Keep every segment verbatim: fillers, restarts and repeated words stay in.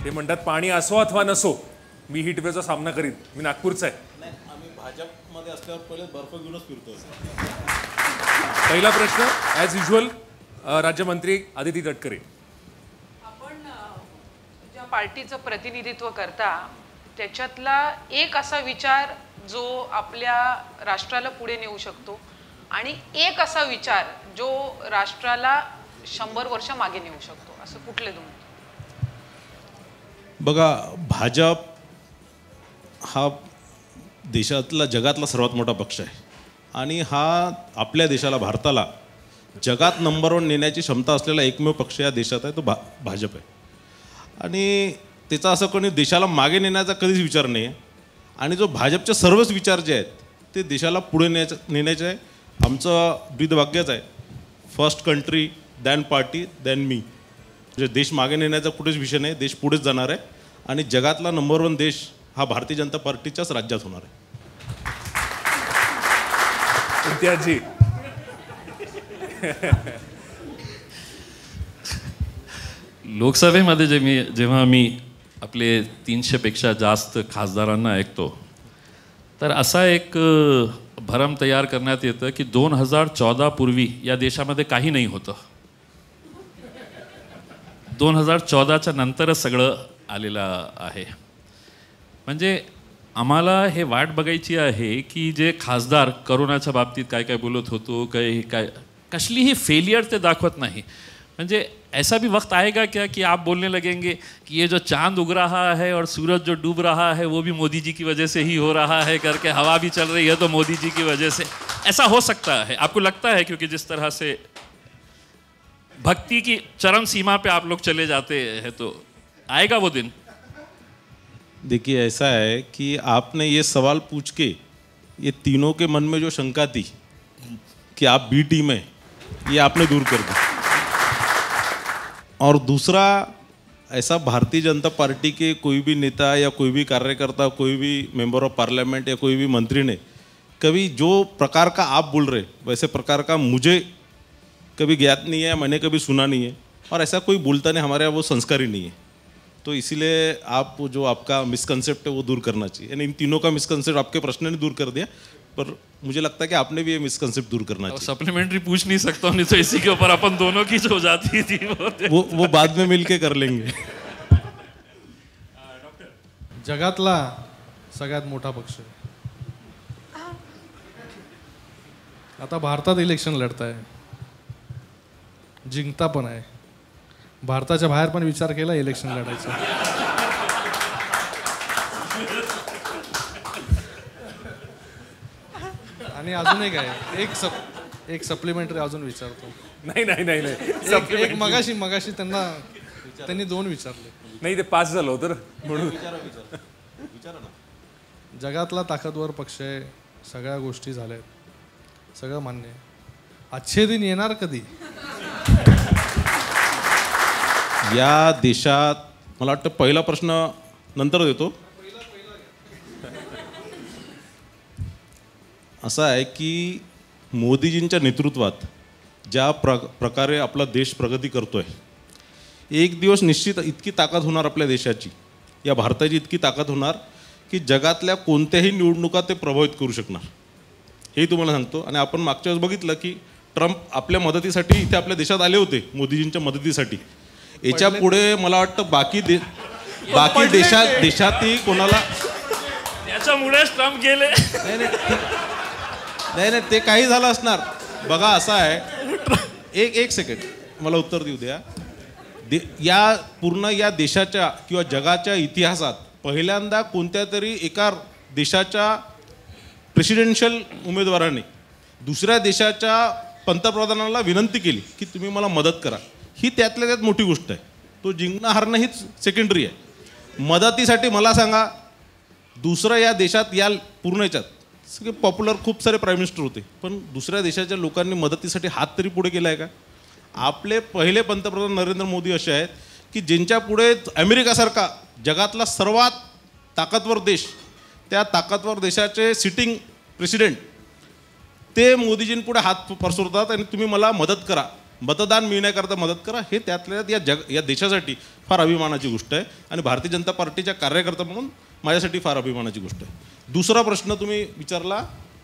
ते म्हणतात पाणी असो अथवा नसो मी हिटवेचा सामना करीन, मी नागपूरचा आहे. नाही, आम्ही भाजपमध्ये असल्यावर पहिले बर्फ घेऊनच फिरतो. पहिला प्रश्न ॲज युजल राज्यमंत्री आदिती तटकरे. आपण ज्या पार्टीचं प्रतिनिधित्व करता त्याच्यातला एक असा विचार जो आपल्या राष्ट्राला पुढे नेऊ शकतो आणि एक असा विचार जो राष्ट्राला शंभर वर्ष मागे नेऊ शकतो, असं कुठले दोन? बघा, भाजप हा देशातला जगातला सर्वात मोठा पक्ष आहे आणि हा आपल्या देशाला, भारताला जगात नंबर वन नेण्याची क्षमता असलेला एकमेव पक्ष या देशात आहे, तो भा भाजप आहे. आणि त्याचा असं कोणी देशाला मागे नेण्याचा कधीच विचार नाही आहे. आणि जो भाजपचे सर्वच विचार जे आहेत ते देशाला पुढे नेण्याचं नेण्याचे आहे. आमचं ब्रीदवाक्यच आहे, first country then party then मी. म्हणजे देश मागे नेण्याचा कुठेच विषय नाही, देश पुढेच जाणार आहे आणि जगातला नंबर वन देश हा भारतीय जनता पार्टीच्याच राज्यात होणार आहे. इम्तियाजी. लोकसभेमध्ये जे मी जेव्हा मी आपले तीनशेपेक्षा जास्त खासदारांना ऐकतो तर असा एक भरम तयार करण्यात येतं की दोन हजार चौदा पूर्वी या देशामध्ये काही नाही होतं. दोन हजार चौदाच्या नंतरच सगळं आलेलं आहे. म्हणजे आम्हाला हे वाट बघायची आहे की जे खासदार करोनाच्या बाबतीत काय काय बोलत होतो, काही काय कसलीही फेलियर ते दाखवत नाही. म्हणजे ऐसा भी वक्त आएगा क्या कि आप बोलने लगेंगे कि ये जो चांद उग रहा है और सूरज जो डूब रहा है वो भी मोदी जी की वजह से ही हो रहा है करके, हवा भी चल रही है तो मोदी जी की वजह से. ऐसा हो सकता है, आपको लगता है? क्योंकि जिस तरह से भक्ति की चरम सीमा पे आप लोग चले जाते हैं तो आएगा वो दिन? देखिए, ऐसा है कि आपने ये सवाल पूछ के ये तीनों के मन में जो शंका थी कि आप बी टीम है, ये आपने दूर कर दी. और दूसरा, ऐसा भारतीय जनता पार्टी के कोई भी नेता या कोई भी कार्यकर्ता, कोई भी मेंबर ऑफ पार्लियामेंट या कोई भी मंत्री ने कभी जो प्रकार का आप बोल रहे वैसे प्रकार का मुझे कभी ज्ञात नहीं है, मैंने कभी सुना नहीं है और ऐसा कोई बोलता नहीं, हमारे यहाँ वो संस्कार ही नहीं है. तो इसीलिए आप जो आपका मिसकंसेप्ट है वो दूर करना चाहिए. यानी इन तीनों का मिसकंसेप्ट आपके प्रश्न ने दूर कर दिया, पर मुझे लगता है कि आपने भी ये मिसकंसेप्ट दूर करना चाहिए. सप्लीमेंट्री पूछ नहीं सकता हूँ, नहीं तो इसी के ऊपर अपन दोनों की जो जाती थी वो वो बाद में मिलके कर लेंगे. जगातला सगळ्यात मोठा पक्ष आता भारतात इलेक्शन लढताय, जिंकता पण आहे. भारताच्या बाहेर पण विचार केला इलेक्शन लढायचा. आणि अजून एक आहे, एक सप एक सप्लिमेंटरी अजून विचारतो. नाही नाही नाही नाही एक, एक मगाशी मगाशी त्यांना त्यांनी दोन विचारले. नाही, ते पाच झालं होतं म्हणून. जगातला ताकदवर पक्ष आहे, सगळ्या गोष्टी झाल्यात, सगळं मान्य आहे. अच्छे दिन येणार कधी? या देशात मला वाटतं पहिला प्रश्न नंतर देतो. असं आहे की मोदीजींच्या नेतृत्वात ज्या प्र प्रकारे आपला देश प्रगती करतो आहे, एक दिवस निश्चित इतकी ताकद होणार आपल्या देशाची, या भारताची इतकी ताकद होणार की जगातल्या कोणत्याही निवडणुका ते प्रभावित करू शकणार, हे तुम्हाला सांगतो. आणि आपण मागच्या वेळेस बघितलं की ट्रम्प आपल्या मदतीसाठी इथे आपल्या देशात आले होते, मोदीजींच्या मदतीसाठी. याच्या पुढे मला वाटतं बाकी दे बाकी देशात देशातही कोणाला त्याच्यामुळेच ट्रम्प गेले. नाही नाही नाही ते काही झालं असणार. बघा, असं आहे, एक एक सेकंड मला उत्तर देऊ द्या. दे या पूर्ण या देशाच्या किंवा जगाच्या इतिहासात पहिल्यांदा कोणत्या तरी एका देशाच्या प्रेसिडेन्शियल उमेदवाराने दुसऱ्या देशाच्या पंतप्रधानाला विनंती केली की तुम्ही मला मदत करा. ही त्यातल्या त्यात मोठी गोष्ट आहे. तो जिंकणं हारणं हीच सेकंडरी आहे. मदतीसाठी मला सांगा, दुसरं या देशात या पूर्ण याच्यात सगळे पॉप्युलर खूप सारे प्राईम मिनिस्टर होते, पण दुसऱ्या देशाच्या लोकांनी मदतीसाठी हात तरी पुढे केला आहे का? आपले पहिले पंतप्रधान नरेंद्र मोदी असे आहेत की ज्यांच्या पुढे अमेरिकासारखा जगातला सर्वात ताकदवर देश, त्या ताकदवर देशाचे सिटिंग प्रेसिडेंट ते मोदीजींपुढे हात पसरवतात आणि तुम्ही मला मदत करा. मतदान मिळण्याकरता मदत करा, हे त्यातल्या त्यात या जग या देशासाठी फार अभिमानाची गोष्ट आहे आणि भारतीय जनता पार्टीच्या कार्यकर्ता म्हणून माझ्यासाठी फार अभिमानाची गोष्ट आहे. दुसरा प्रश्न तुम्ही विचारला,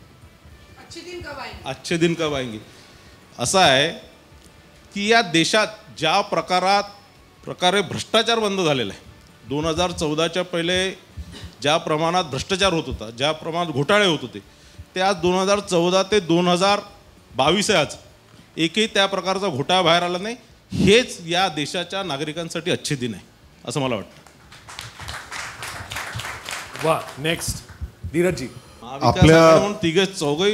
अच्छे दिन कब आएंगे. असा आहे की या देशात ज्या प्रकारात प्रकारे भ्रष्टाचार बंद झालेला आहे, दोन हजार चौदाच्या पहिले ज्या प्रमाणात भ्रष्टाचार होत होता, ज्या प्रमाणात घोटाळे होत होते, ते आज दोन हजार चौदा ते दोन हजार बावीस आहे. आज एकही त्या प्रकारचा घोटाळा बाहेर आला नाही. हेच या देशाच्या नागरिकांसाठी अच्छे दिन आहे असं मला वाटतं. वा, नेक्स्ट धीरजजी. आपल्या तिघे चौघही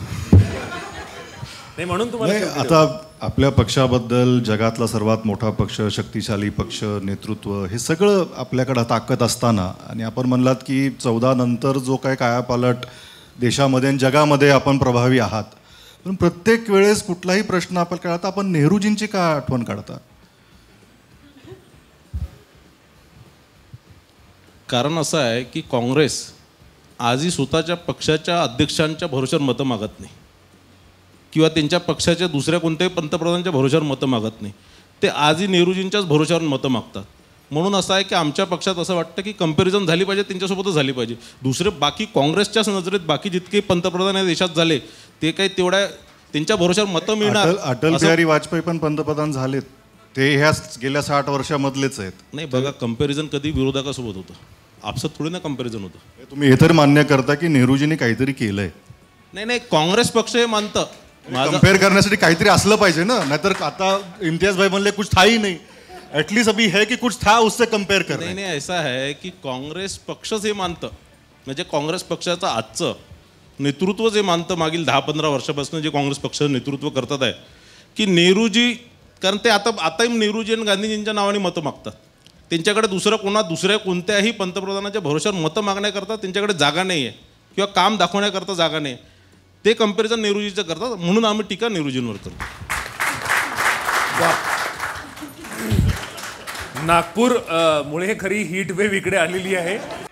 नाही म्हणून तुम्हाला नाही, शेवटी आता आपल्या पक्षाबद्दल जगातला सर्वात मोठा पक्ष, शक्तिशाली पक्ष, नेतृत्व हे सगळं आपल्याकडं ताकद असताना आणि आपण म्हणलात की चौदा नंतर जो काय कायापालट देशामध्ये आणि जगामध्ये आपण प्रभावी आहात, पण प्रत्येक वेळेस कुठलाही प्रश्न आपण काढता आपण नेहरूजींची का आठवण काढता? कारण असं आहे की काँग्रेस आजही स्वतःच्या पक्षाच्या अध्यक्षांच्या भरोश्यावर मतं मागत नाही किंवा त्यांच्या पक्षाच्या दुसऱ्या कोणत्याही पंतप्रधानांच्या भरोश्यावर मतं मागत नाही. ते आजही नेहरूजींच्याच भरोश्यावर मतं मागतात. म्हणून असं आहे की आमच्या पक्षात असं वाटतं की कंपॅरिझन झाली पाहिजे, त्यांच्यासोबतच झाली पाहिजे. दुसरे बाकी काँग्रेसच्याच नजरेत बाकी जितके पंतप्रधान या देशात झाले ते काही तेवढ्या त्यांच्या भरोश्यावर मतं मिळणार. अटल अटल बिहारी वाजपेयी पण पंतप्रधान झालेत, ते ह्या गेल्या साठ वर्षामधलेच आहेत. नाही बघा, कंपॅरिझन कधी विरोधकासोबत होतं, आपसात थोडी ना कंपॅरिझन होतं. तुम्ही हे तर मान्य करता की नेहरूजींनी काहीतरी केलंय. नाही नाही, काँग्रेस पक्ष हे मानतं. कंपेअर करण्यासाठी काहीतरी असलं पाहिजे ना, नाहीतर आता इम्तियाज भाई म्हणले कुछ था ही नहीं, एटलीस्ट अभी है कि कुछ था उससे कंपेअर कर. नाही नाही, ऐसा है की काँग्रेस पक्षच हे मानतं, म्हणजे काँग्रेस पक्षाचं आजचं नेतृत्व जे मानतं, मागील दहा पंधरा वर्षापासून जे काँग्रेस पक्षाचं नेतृत्व करतात आहे की नेहरूजी, कारण ते आता आताही नेहरूजी आणि गांधीजींच्या नावाने मतं मागतात. त्यांच्याकडे दुसरं कोणा दुसऱ्या कोणत्याही पंतप्रधानाच्या भरोश्यावर मतं मागण्याकरता त्यांच्याकडे जागा नाही आहे किंवा काम दाखवण्याकरता जागा नाही. ते कंपॅरिझन नेहरूजीचं करतात, म्हणून आम्ही टीका नेहरूजींवर करतो. नागपूर अ, मुळे खरी हीट वेव्ह इकडे आलेली आहे.